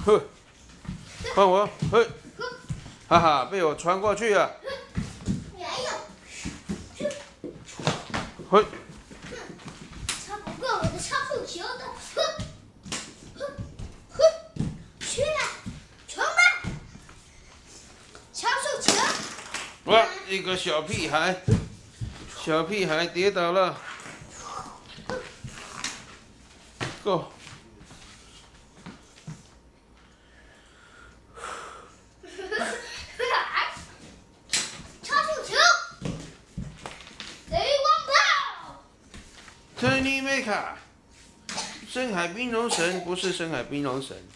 呵，换我，嘿，哈哈，被我传过去了。 没有， 嘿， 超不过我的超速球的，去啊，冲吧！超速球， 哇，一个小屁孩，小屁孩跌倒了。Go。 超速球，雷光炮， 特尼梅卡，深海冰龙神不是深海冰龙神。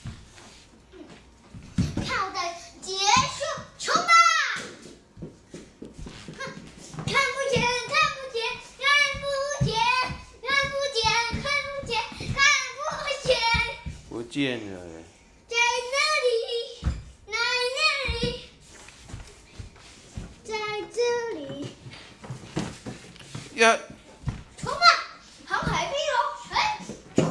看我的结束，冲吧！看不见，看不见，看不见，看不见，看不见，看不见， 不见了。 在那里，在那里，在这里。 呀， 冲吧，航海飞龙，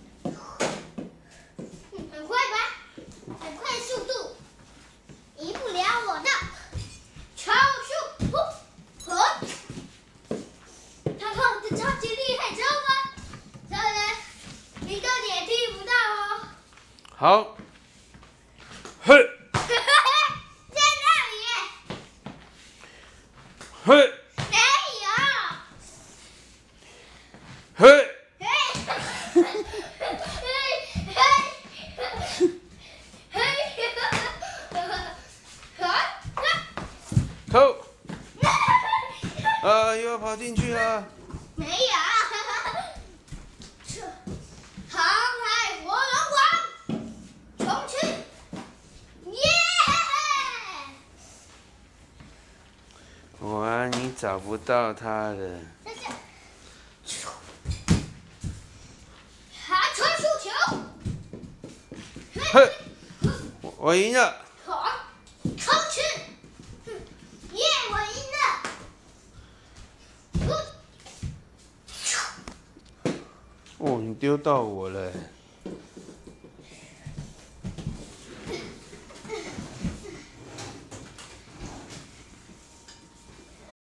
很快吧？很快速度，赢不了我的超速和。看看我的超级厉害招吧，当然你的脸听不到哦。 好，嘿， 在那里， 嘿， 没有。 嘿，扣，又要跑进去了。 没有，航海火龙王，冲去！耶！ 哇，你找不到他了。 传输球， 嘿，我赢了。 好，冲去！耶，我赢了！ 哦，你丢到我了。